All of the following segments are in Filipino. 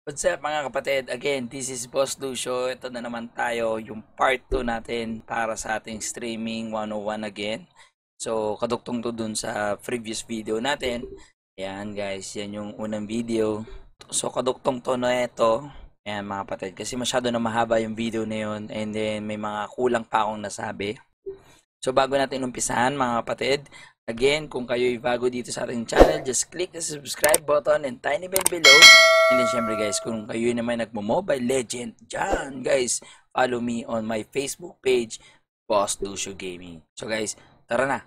What's up mga kapatid? Again, this is Boss Lucio. Ito na naman tayo, yung part 2 natin para sa ating streaming 101 again. So, kadugtong to dun sa previous video natin. Ayan guys, yan yung unang video. So, kadugtong to na ito. Ayan mga kapatid, kasi masyado na mahaba yung video na yun. And then, may mga kulang pa akong nasabi. So, bago natin umpisahan mga kapatid, again, kung kayo'y bago dito sa ating channel, just click the subscribe button and tiny bell below. And then syempre guys, kung kayo naman nagmo-Mobile Legend dyan, guys, follow me on my Facebook page, Boss Lucio Gaming. So guys, tara na!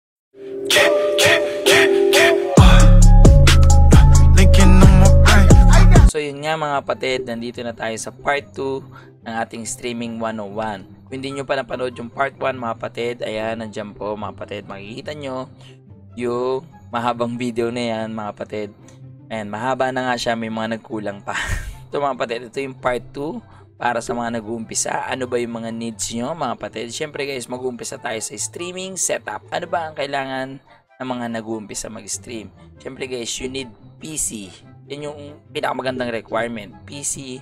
So yun nga mga kapatid, nandito na tayo sa part 2 ng ating streaming 101. Kung hindi nyo pa napanood yung part 1 mga kapatid, ayan, nandyan po mga kapatid, makikita nyo yung mahabang video na yan mga kapatid. Ayan, mahaba na nga siya, may mga nagkulang pa. So mga kapatid, ito yung part 2 para sa mga nag-uumpisa. Ano ba yung mga needs nyo mga kapatid? Siyempre guys, mag-uumpisa tayo sa streaming setup. Ano ba ang kailangan ng mga nag-uumpisa mag-stream? Siyempre guys, you need PC. Yan yung pinakamagandang requirement, PC.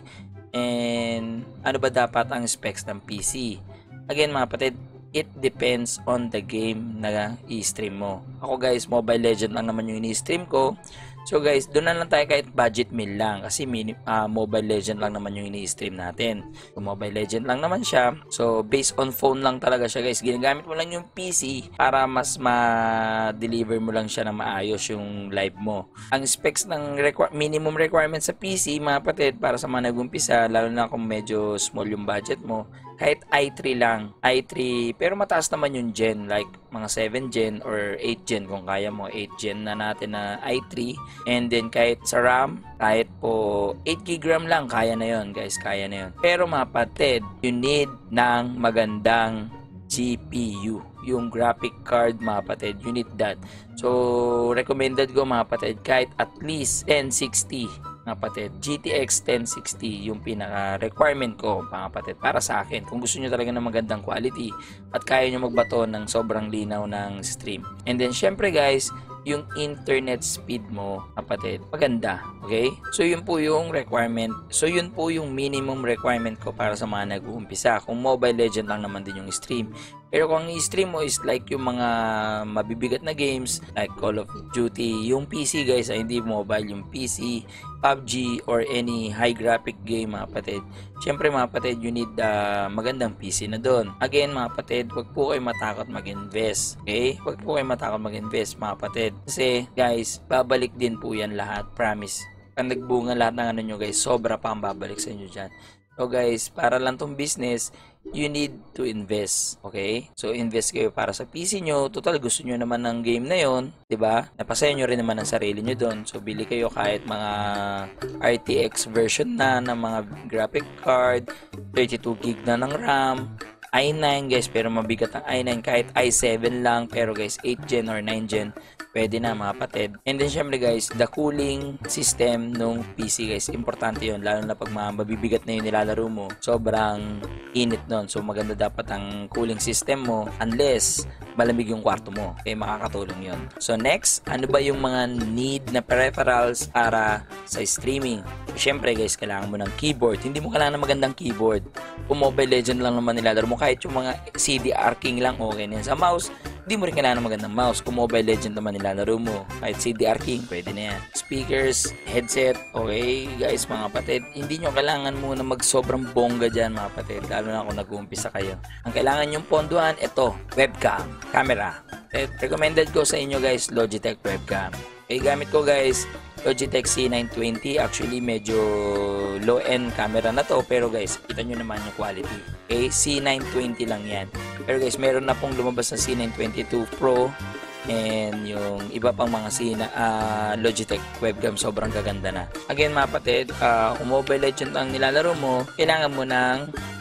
And ano ba dapat ang specs ng PC? Again mga kapatid, it depends on the game na i-stream mo. Ako guys, Mobile Legend lang naman yung i-stream ko. So guys, doon na lang tayo kahit budget meal lang kasi Mobile Legend lang naman yung ini-stream natin. So, Mobile Legend lang naman siya. So based on phone lang talaga siya guys. Ginagamit mo lang yung PC para mas ma-deliver mo lang siya na maayos yung live mo. Ang specs ng minimum requirement sa PC mga kapatid para sa mga nag-umpisa, lalo na kung medyo small yung budget mo, kahit i3 lang. i3, pero mataas naman yung gen, like mga 7 gen or 8 gen kung kaya mo. 8 gen na natin na i3. And then kahit sa RAM, kahit po 8 GB RAM lang, kaya na yon guys, kaya na yon. Pero mga kapatid, you need ng magandang GPU. Yung graphic card mga kapatid, you need that. So, recommended ko mga kapatid, kahit at least 1060 mga kapatid. GTX 1060 yung pinaka requirement ko mga kapatid para sa akin. Kung gusto nyo talaga ng magandang quality at kaya nyo magbato ng sobrang linaw ng stream. And then syempre guys, yung internet speed mo kapatid, maganda. Okay? So yun po yung requirement. So yun po yung minimum requirement ko para sa mga nag-uumpisa. Kung Mobile Legend lang naman din yung stream. Pero kung ang i-stream mo is like yung mga mabibigat na games like Call of Duty, yung PC guys, ay hindi mobile, yung PC, PUBG or any high graphic game mga kapatid. Siyempre mga kapatid, you need magandang PC na doon. Again mga kapatid, wag po kayo matakot mag-invest. Okay? Wag po kayo matakot mag-invest mga kapatid. Kasi guys, babalik din po yan lahat. Promise. Pag nagbunga lahat ng ano nyo guys, sobra pa ang babalik sa inyo dyan. So guys, para lang tong business, you need to invest. Okay? So invest kayo para sa PC nyo. Total, gusto nyo naman ng game na yon, diba? Napasaya nyo rin naman ang sarili nyo doon. So bili kayo kahit mga RTX version na ng mga graphic card, 32 gig na ng RAM, i9 guys, pero mabigat ang i9, kahit i7 lang, pero guys 8 gen or 9 gen pwede na mga kapatid. And then syempre guys, the cooling system nung PC guys, importante yon, lalo na pag mabibigat na yung nilalaro mo, sobrang init nun. So maganda dapat ang cooling system mo unless malamig yung kwarto mo. Okay, makakatulong yon. So next, ano ba yung mga need na peripherals para sa streaming? Syempre guys, kailangan mo ng keyboard. Hindi mo kailangan ng magandang keyboard. Kung Mobile Legend lang naman nilalaro mo, kahit yung mga CDR King lang, okay na yan. Sa mouse, hindi mo rin kailangan ng magandang mouse. Kung Mobile Legend naman nilalaro mo, kahit CDR King, pwede na yan. Speakers, headset, okay guys mga kapatid, hindi nyo kailangan muna mag sobrang bongga dyan mga kapatid, lalo na kung nag-uumpisa kayo. Ang kailangan yung ponduhan, ito, webcam, camera. Recommended ko sa inyo guys, Logitech webcam. Okay, gamit ko guys, Logitech C920. Actually, medyo low-end camera na to. Pero guys, kita nyo naman yung quality. Okay, C920 lang yan. Pero guys, meron na pong lumabas na C922 Pro. And yung iba pang mga Logitech webcam, sobrang gaganda na. Again mga kapatid, kung Mobile Legend ang nilalaro mo, kailangan mo ng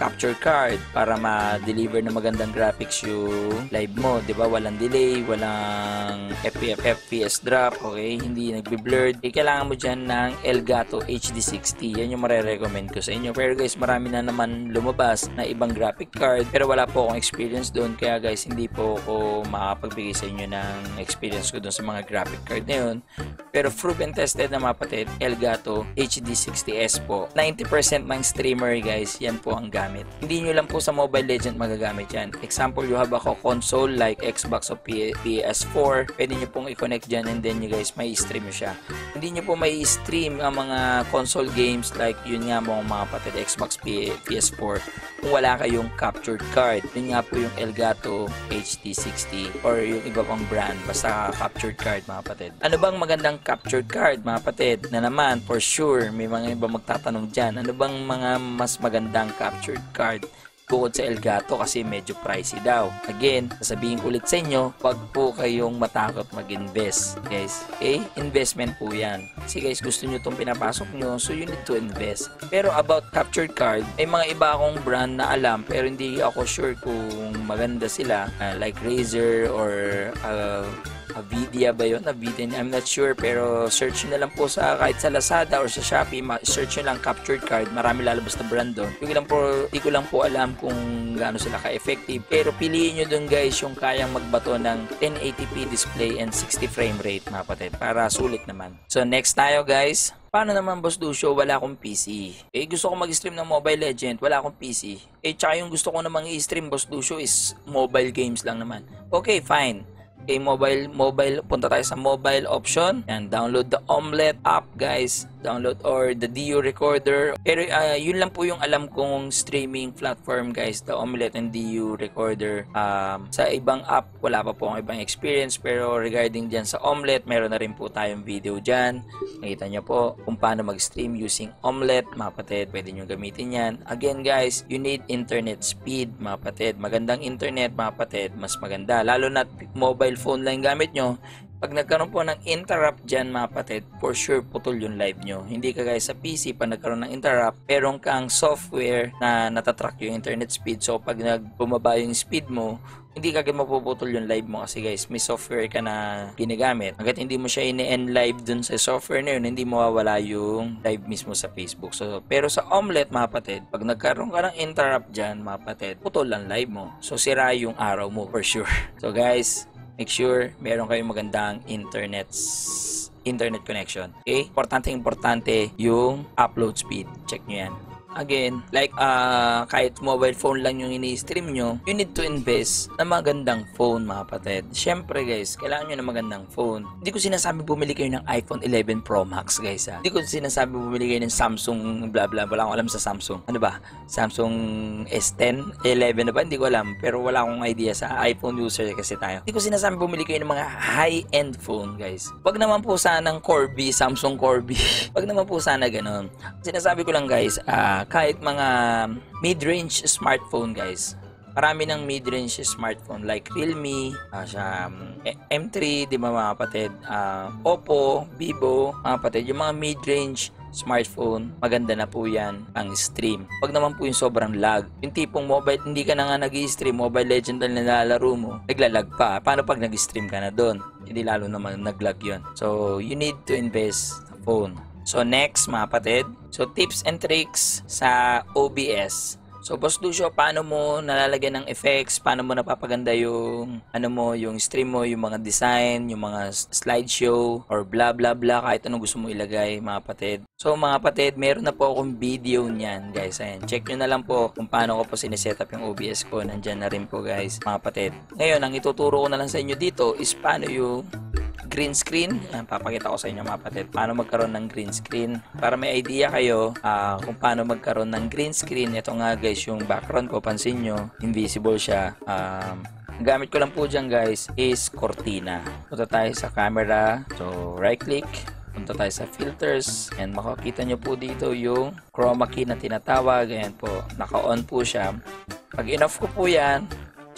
capture card para ma-deliver na magandang graphics yung live mo, 'di ba? Walang delay, walang FPS drop, okay? Hindi nagbe-blurred. Kailangan mo diyan ng Elgato HD60. Yan yung mare-recommend ko sa inyo. Pero guys, marami na naman lumabas na ibang graphic card, pero wala po akong experience doon, kaya guys, hindi po ako makapagbigay sa inyo ng experience ko doon sa mga graphic card na yun. Pero proven tested na mga kapatid, Elgato HD60S po. 90% ng streamer guys, yan po ang gamit. Hindi nyo lang po sa Mobile Legend magagamit yan. Example, you have a console like Xbox o PS4, pwede nyo pong i-connect dyan and then you guys may stream nyo siya. Hindi nyo po may stream ang mga console games like yun nga mga kapatid, Xbox, PS4 kung wala kayong captured card. Yun nga po yung Elgato HD60 or yung iba pang brand, basta captured card mga kapatid. Ano bang magandang captured card mga kapatid? Na naman, for sure, may mga iba magtatanong dyan. Ano bang mga mas magandang captured card bukod sa Elgato kasi medyo pricey daw? Again, sasabihin ko ulit sa inyo, wag po kayong matakot mag-invest, guys. Okay? Investment po yan. Kasi guys, gusto nyo itong pinapasok nyo, so you need to invest. Pero about captured card, may mga iba akong brand na alam, pero hindi ako sure kung maganda sila. Like Razer or Avidia ba yun? Avidia, I'm not sure, pero search nyo na lang po sa kahit sa Lazada or sa Shopee, search nyo lang captured card, marami lalabas na brand doon. Hindi ko lang po alam kung gaano sila ka-effective, pero piliin nyo doon guys yung kayang magbato ng 1080p display and 60 frame rate mga kapatid, para sulit naman. So next tayo guys. Paano naman Boss Lucio, wala akong PC? Gusto ko mag-stream ng Mobile Legend, wala akong PC. Tsaka yung gusto ko namang i-stream Boss Lucio is mobile games lang naman. Okay, fine. Okay, mobile, punta tayo sa mobile option. Yan, download the Omelette app guys. Download or the DU Recorder. Pero yun lang po yung alam kong streaming platform guys, the Omelette and DU Recorder. Sa ibang app, wala pa po akong ibang experience. Pero regarding dyan sa Omelette, meron na rin po tayong video dyan. Nakita nyo po kung paano mag-stream using Omelette, mga kapatid. Pwede nyo gamitin yan. Again guys, you need internet speed, mga kapatid. Magandang internet, mga kapatid, mas maganda. Lalo na mobile phone lang gamit nyo. Pag nagkaroon po ng interrupt dyan mga kapatid, for sure putol yung live nyo. Hindi ka guys sa PC, pag nagkaroon ng interrupt, meron kang software na natatrack yung internet speed. So pag bumaba yung speed mo, hindi kagad mapuputol yung live mo kasi guys, may software ka na ginagamit. Hanggat hindi mo siya ini-end live dun sa software na yun, hindi mawawala yung live mismo sa Facebook. So, pero sa Omelette mga kapatid, pag nagkaroon ka ng interrupt dyan mga kapatid, putol ang live mo. So sira yung araw mo for sure. So guys, make sure meron kayong magandang internet connection. Okay? Importante yung upload speed. Check nyo yan. Again, like kahit mobile phone lang yung ini-stream nyo, you need to invest na magandang phone mga kapatid. Syempre guys, kailangan nyo na magandang phone. Hindi ko sinasabi bumili kayo ng iPhone 11 Pro Max guys ha. Hindi ko sinasabi bumili kayo ng Samsung bla bla. Wala akong alam sa Samsung. Ano ba? Samsung S10, 11 na ba? Hindi ko alam. Pero wala akong idea sa iPhone user kasi tayo. Hindi ko sinasabi bumili kayo ng mga high-end phone guys. Wag naman po sanang Corby, Samsung Corby. Wag naman po sana ganun. Sinasabi ko lang guys, kahit mga mid-range smartphone guys, marami ng mid-range smartphone like Realme, M3, di ba mga kapatid, Oppo, Vivo, mga kapatid, yung mga mid-range smartphone, maganda na po yan ang stream. Pag naman po yung sobrang lag, yung tipong mobile, hindi ka na nga nag-stream, Mobile Legend na nilalaro mo, naglalag pa. Paano pag nag-stream ka na doon? Hindi lalo naman naglag yun. So, you need to invest sa phone. So next mga kapatid, so tips and tricks sa OBS. So Boss Lucio, paano mo nalalagyan ng effects? Paano mo napapaganda yung yung stream mo, yung mga design, yung mga slideshow or bla bla bla, kahit anong gusto mo ilagay mga kapatid. So mga kapatid, meron na po akong video niyan guys. Ayan, check nyo na lang po kung paano ko po sineset up yung OBS ko. Nandyan na rin po guys mga kapatid. Ngayon, ang ituturo ko na lang sa inyo dito is paano yung green screen. Ayan, papakita ko sa inyo mga kapatid paano magkaroon ng green screen para may idea kayo kung paano magkaroon ng green screen. Ito nga guys yung background ko, pansin nyo invisible siya. Ang gamit ko lang po dyan guys is Cortina. Punta tayo sa camera, so right click, punta tayo sa filters, and makikita nyo po dito yung chroma key na tinatawag. Ayan po, naka on po siya. Pag in-off ko po yan,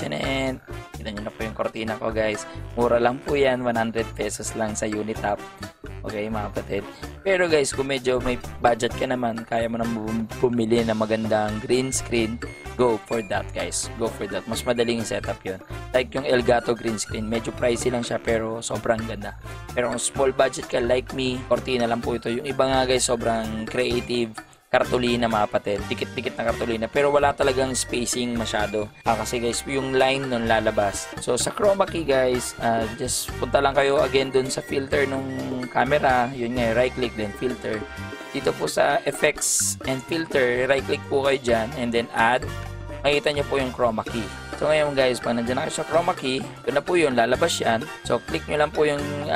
Tenen. Kita nyo na po yung kortina ko guys. Mura lang po yan, 100 pesos lang sa Unitap. Okay mga kapatid. Pero guys, kung medyo may budget ka naman, kaya mo nang bumili ng magandang green screen, go for that guys. Go for that. Mas madaling setup yun. Like yung Elgato green screen, medyo pricey lang siya pero sobrang ganda. Pero kung small budget ka like me, kortina lang po ito. Yung iba nga guys, sobrang creative. Kartolina mga kapatid, dikit-dikit na kartolina pero wala talagang spacing masyado kasi guys yung line nun lalabas. So sa chroma key guys, just punta lang kayo again dun sa filter nung camera, yun nga, right click then filter. Dito po sa effects and filter, right click po kayo dyan and then add, makikita nyo po yung chroma key. So ngayon guys, pag nandiyan na kayo sa chroma key, doon na po yun, lalabas yan. So click nyo lang po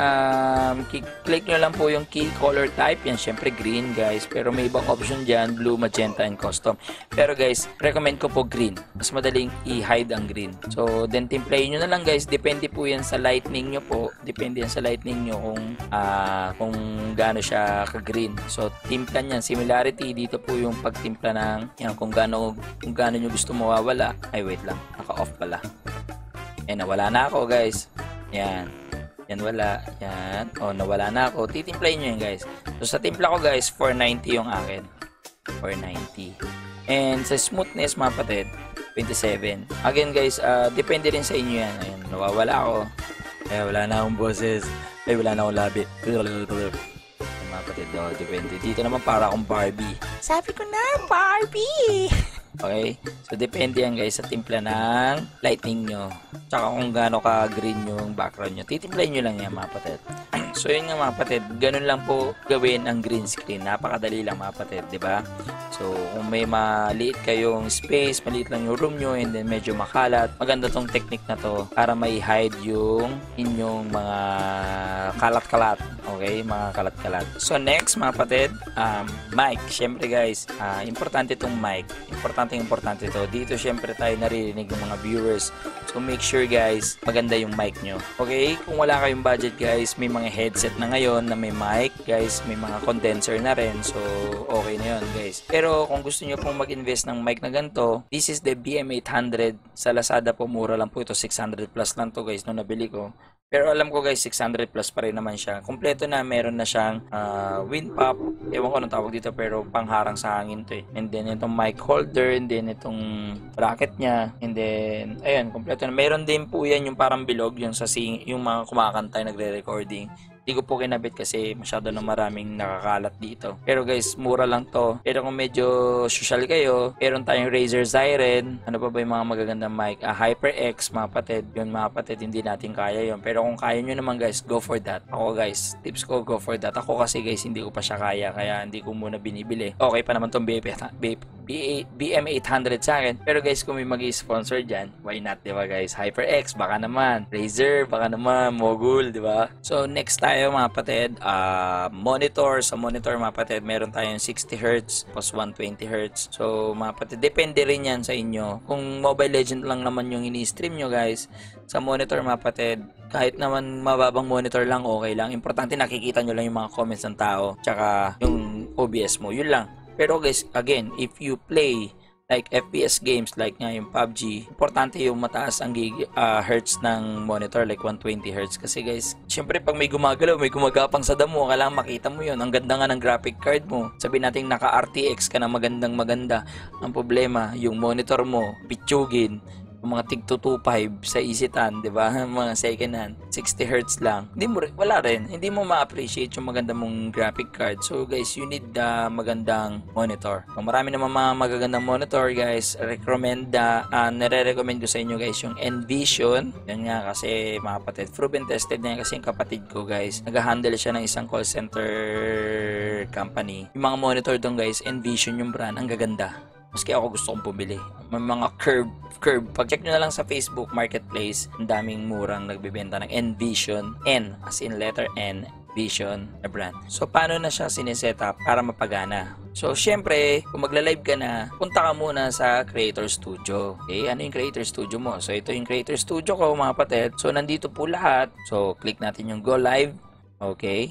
yung key color type. Yan syempre green guys, pero may ibang option dyan, blue, magenta, and custom. Pero guys, recommend ko po green. Mas madaling i-hide ang green. So then timplayin nyo na lang guys, depende po yan sa lightning nyo po. Depende yan sa lightning nyo kung gaano siya ka-green. So timplan yan, similarity dito po yung pagtimpla ng yan, kung gaano nyo gusto mawawala. Ay wait lang, off pala. Yan, nawala na ako guys. Yan. Yan wala. Yan. O, nawala na ako. Titimplayin nyo yan guys. So, sa timpla ko guys, 490 yung akin. 490. And sa smoothness, mga patid, 27. Again guys, depende rin sa inyo yan. Ayan, nawawala ako. Ay, wala na akong boses. Ay, wala na akong labi. Mga patid, depende. Dito naman para akong Barbie. Sabi ko na, Barbie! Okay? So, depende yan guys sa timpla ng lightning nyo. Tsaka kung gaano ka-green yung background nyo. Titimplayin nyo lang yan mga patid. So, yun nga mga patid. Ganun lang po gawin ang green screen. Napakadali lang mga patid, di ba? So, kung may maliit kayong space, maliit lang yung room nyo, and then medyo makalat, maganda tong technique na to para may hide yung inyong mga kalat-kalat. Okay? Mga kalat-kalat. So, next mga patid, mic. Siyempre guys, importante itong mic. Importante ito. Dito syempre tayo naririnig ng mga viewers. So make sure guys, maganda yung mic nyo. Okay? Kung wala kayong budget guys, may mga headset na ngayon na may mic guys, may mga condenser na rin. So okay na yun guys. Pero kung gusto nyo pong mag-invest ng mic na ganito, this is the BM800. Sa Lazada po, mura lang po ito. 600 plus lang to guys nung nabili ko. Pero alam ko guys, 600 plus pa rin naman siya. Kompleto na, meron na siyang wind pop. Ewan ko anong tawag dito, pero pangharang sa hangin to eh. And then itong mic holder, and then itong bracket niya. And then, ayan, kompleto na. Meron din po yan yung parang bilog, yung yung mga kumakanta, nagre-recording. Hindi ko po kinabit kasi masyado na maraming nakakalat dito. Pero guys, mura lang to. Pero kung medyo social kayo, meron tayong Razer Siren. Ano pa ba yung mga magagandang mic? HyperX, mga patid. Yun mga patid, hindi natin kaya yun. Pero kung kaya nyo naman guys, go for that. Ako guys, tips ko, go for that. Ako kasi guys, hindi ko pa siya kaya. Kaya hindi ko muna binibili. Okay pa naman tong BM800 sa akin. Pero guys, kung may mag-sponsor dyan, why not, diba guys? HyperX, baka naman. Razer, baka naman. Mogul, diba? So, next tayo mga patid, monitor. Sa monitor mga patid, meron tayong 60Hz plus 120Hz. So mga patid, depende rin yan sa inyo. Kung Mobile Legend lang naman yung ini-stream nyo guys, sa monitor mga patid, kahit naman mababang monitor lang, okay lang. Importante nakikita nyo lang yung mga comments ng tao, tsaka yung OBS mo, yun lang. Pero guys, again, if you play like FPS games like nga yung PUBG, importante yung mataas ang hertz ng monitor, like 120Hz. Kasi guys, syempre pag may gumagalaw, may gumagapang sa damo, kailangan makita mo yun. Ang ganda nga ng graphic card mo. Sabihin natin naka RTX ka na maganda. Ang problema, yung monitor mo, pitsugin, yung mga tig 225 sa Isitan, di ba? Mga second hand, 60Hz lang. Wala rin. Hindi mo ma-appreciate yung maganda mong graphic card. So guys, you need magandang monitor. Kung marami naman mga magagandang monitor guys, nare-recommend ko sa inyo guys yung Envision. Yan nga kasi mga kapatid, proven tested na yan kasi yung kapatid ko guys, nag-handle siya ng isang call center company. Yung mga monitor doon guys, Envision yung brand, ang gaganda. Maski ako gusto kong bumili. May mga curve. Pag-check nyo na lang sa Facebook Marketplace, ang daming murang nagbibenta ng Envision. N, as in letter N, Vision na brand. So, paano na siya sineset up para mapagana? So, syempre, kung magla-live ka na, punta ka muna sa Creator Studio. Okay, ano yung Creator Studio mo? So, ito yung Creator Studio ko, mga patid. So, nandito po lahat. So, click natin yung Go Live. Okay.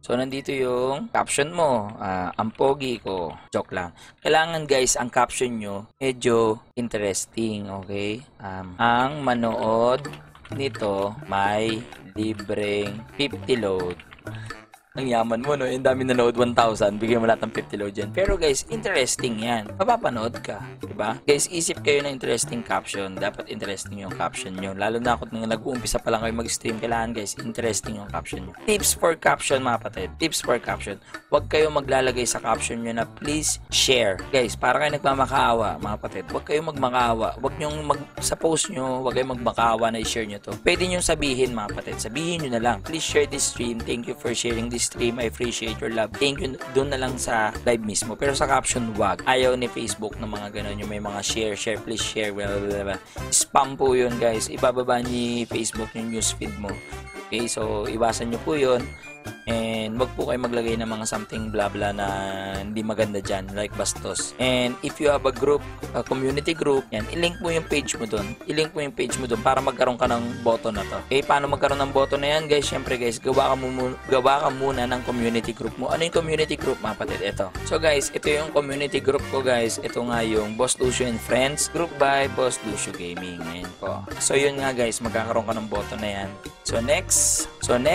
So, nandito yung caption mo. Ang pogi ko. Joke lang. Kailangan guys, ang caption nyo, medyo interesting, okay? Ang manood nito may libreng 50 load. Ang yaman mo, no? Yung dami nanood 1,000, bigyan mo lahat ng 50 load dyan. Pero guys, interesting yan. Mapapanood ka, diba? Guys, isip kayo ng interesting caption. Dapat interesting yung caption nyo. Lalo na ako nung nag-uumpisa pa lang kayo mag-stream, kailangan guys, interesting yung caption nyo. Tips for caption, mga kapatid. Tips for caption. Huwag kayo maglalagay sa caption nyo na please share. Guys, para kayo nagmamakaawa, mga kapatid. Huwag kayo magmakaawa. Huwag nyong sa post nyo, huwag kayo magmakaawa na i-share nyo to. Pwede nyong sabihin, mga kapatid. Sabihin nyo na lang, please share this stream. Thank you for sharing this stream. I appreciate your love. Thank you. Doon na lang sa live mismo. Pero sa caption, wag. Ayaw ni Facebook ng mga ganun. Yung may mga share, please share. Spam po yun, guys. Ibababa ni Facebook yung newsfeed mo. Okay, so iwasan nyo po yun. And wag po kayo maglagay ng mga something bla bla na hindi maganda dyan, like bastos. And if you have a group, a community group, yan, i-link mo yung page mo doon. I-link mo yung page mo doon para magkaroon ka ng button na to. Okay, paano magkaroon ng button na yan, guys? Syempre, guys, gawa ka muna ng community group mo. Ano yung community group, mga kapatid? Ito. So, guys, ito yung community group ko, guys. Ito nga yung Boss Lucio and Friends group by Boss Lucio Gaming. Ayan po. So, yun nga, guys, magkakaroon ka ng button na yan. So, next,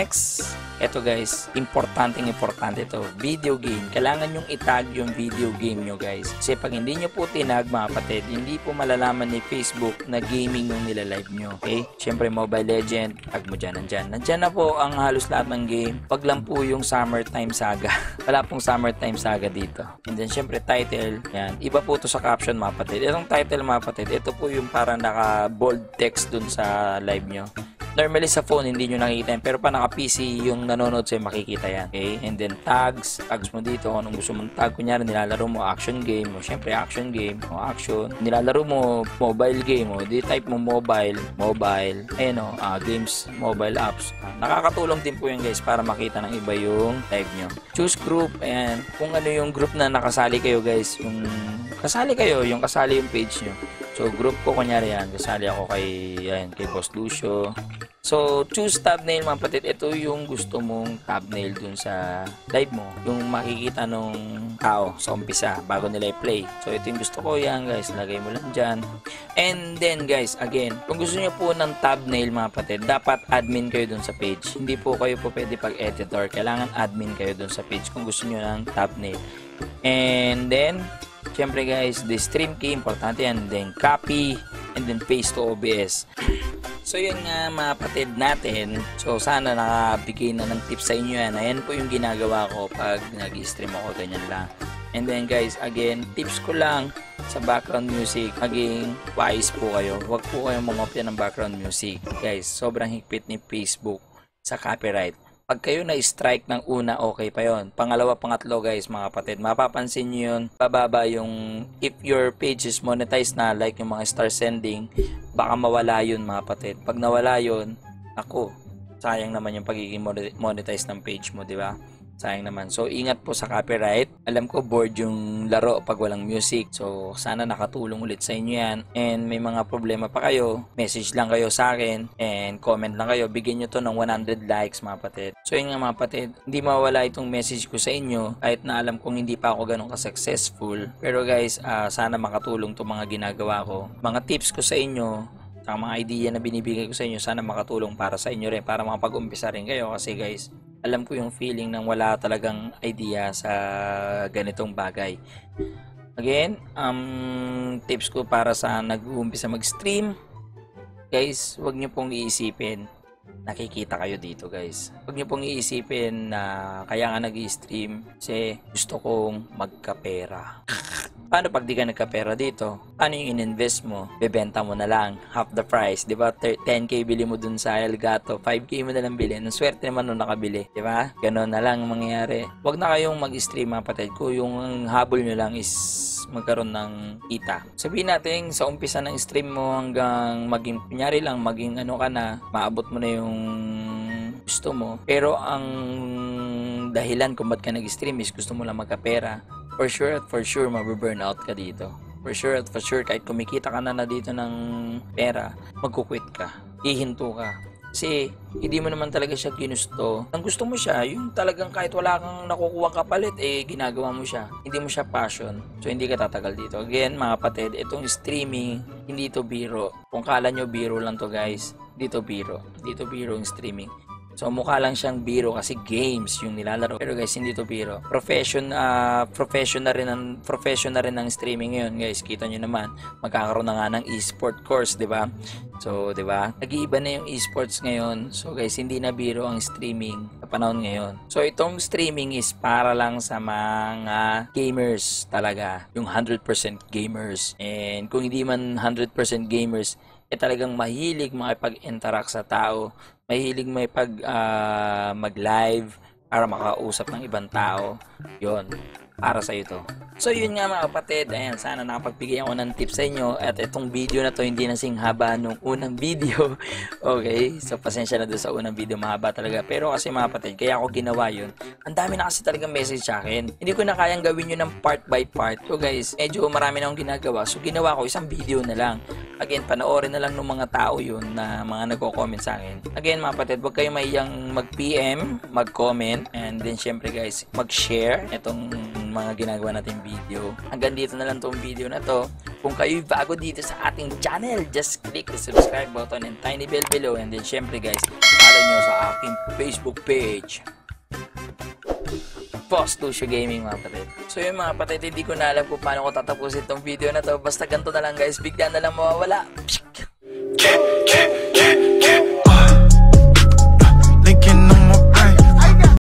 eto guys, importante to, video game. Kailangan nyong itag yung video game nyo, guys. Kasi pag hindi nyo po tinag, mga kapatid, hindi po malalaman ni Facebook na gaming yung nilalive nyo. Okay? Siyempre, Mobile Legend, tag mo dyan, nandyan na po ang halos lahat ng game. Pag lang po yung Summertime Saga. Wala pong Summertime Saga dito. And then, siyempre, title. Yan. Iba po to sa caption, mga kapatid. Itong title, mga kapatid, ito po yung parang naka-bold text dun sa live nyo. Normally sa phone hindi nyo nakikita yan, pero pa naka-PC yung nanonood sa'yo makikita yan. Okay? And then tags mo dito kung anong gusto mong tag. Kunyari nilalaro mo action game, o syempre action game, o action. Nilalaro mo mobile game, o di type mo mobile, ayan o, games, mobile apps. Nakakatulong din po yan, guys, para makita ng iba yung live nyo. Choose group, ayan. Kung ano yung group na nakasali kayo, guys, yung kasali yung page nyo. So, group ko, kunyari yan, kasali ako kay Boss Lucio. So, choose thumbnail, mga kapatid. Ito yung gusto mong thumbnail dun sa live mo. Yung makikita nung tao sa umpisa, bago nila i-play. So, ito yung gusto ko yan, guys. Lagay mo lang dyan. And then, guys, again, kung gusto nyo po ng thumbnail, mga kapatid, dapat admin kayo dun sa page. Hindi po kayo po pwede pag-editor. Kailangan admin kayo dun sa page kung gusto nyo ng thumbnail. And then, syempre guys, the stream key, importante yan. Then copy, and then paste to OBS. So yun nga, mga kapatid natin. So sana nakabigay na ng tips sa inyo yan. Ayan po yung ginagawa ko pag nag-stream ako, ganyan lang. And then guys, again, tips ko lang sa background music, maging wise po kayo. Huwag po kayong mangopya ng background music. Guys, sobrang higpit ni Facebook sa copyright. Pag kayo na-strike ng una, okay pa yon. Pangalawa, pangatlo, guys, mga kapatid, mapapansin nyo yun, bababa yung, if your page is monetized na, like yung mga star sending, baka mawala yun, mga kapatid. Pag nawala yun, ako, sayang naman yung pagiging monetized ng page mo, di ba? Sayang naman. So, ingat po sa copyright. Alam ko, bored yung laro pag walang music. So, sana nakatulong ulit sa inyo yan. And may mga problema pa kayo, message lang kayo sa akin and comment lang kayo. Bigyan nyo to ng 100 likes, mga patid. So, yun nga, mga patid. Hindi mawala itong message ko sa inyo kahit na alam kong hindi pa ako ganun ka-successful. Pero guys, sana makatulong to mga ginagawa ko. Mga tips ko sa inyo, sa mga idea na binibigay ko sa inyo, sana makatulong para sa inyo rin, para makapag-umpisa rin kayo. Kasi guys, alam ko yung feeling ng wala talagang idea sa ganitong bagay. Again, tips ko para sa nag-uumpisa mag-stream, guys, wag nyo pong iisipin nakikita kayo dito, guys. Wag nyo pong iisipin na kaya nga nag-i-stream kasi gusto kong magkapera. Paano pag di ka nagkapera dito? Paano yung in-invest mo? Bebenta mo na lang half the price, di ba? 10k bili mo dun sa Elgato, 5k mo na lang bili. Ang swerte naman nung nakabili, di ba? Ganon na lang mangyayari. Wag na kayong mag-stream, mga patid ko. Yung habol nyo lang is magkaroon ng kita. Sabihin natin sa umpisa ng stream mo hanggang maging, kunyari lang, maging ano ka na, maabot mo na yung gusto mo. Pero ang dahilan kung ba't ka nag-stream is gusto mo lang magkapera. For sure, mababurn out ka dito. For sure, kahit kumikita ka na dito ng pera, magkukwit ka. Hihinto ka. Kasi hindi mo naman talaga siya ginusto. Ang gusto mo siya, yung talagang kahit wala kang nakukuha kapalit, ginagawa mo siya. Hindi mo siya passion. So, hindi ka tatagal dito. Again, mga kapatid, itong streaming, hindi to biro. Kung kala nyo biro lang to guys, dito biro. Dito biro yung streaming. So, mukha lang siyang biro kasi games yung nilalaro. Pero guys, hindi to biro. Profession na rin ng streaming ngayon, guys. Kita nyo naman, magkakaroon na nga ng e-sport course, di ba? So, di ba? Nag-iiba na yung esports ngayon. So, guys, hindi na biro ang streaming sa panahon ngayon. So, itong streaming is para lang sa mga gamers talaga. Yung 100% gamers. And kung hindi man 100% gamers, talagang mahilig makipag-interact sa tao. Mahilig mag-live para makausap ng ibang tao. Yon, para sa ito. So yun nga mga kapatid, ayan, sana nakapagbigay ako ng tips sa inyo at itong video na to hindi nasing haba nung unang video. Okay, so pasensya na doon sa unang video, mahaba talaga. Pero kasi mga kapatid, kaya ako ginawa yun, ang dami na kasi talagang message sa akin. Hindi ko na kayang gawin yun ng part by part. So guys, medyo marami na akong ginagawa, so ginawa ko isang video na lang. Again, panoorin na lang ng mga tao yun na mga nagko-comment sa akin. Again mga kapatid, huwag kayong maiyang mag-PM, mag-comment, and then syempre guys, mag-share itong mga ginagawa natin video. Hanggang dito na lang tong video na to. Kung kayo'y bago dito sa ating channel, just click the subscribe button and tiny bell below. And then syempre guys, follow nyo sa aking Facebook page, Boss Lucio Gaming mga kapatid. So yun mga kapatid, hindi ko na alam kung paano ko tatapusin itong video na to. Basta ganito na lang guys, bigla na lang mawawala.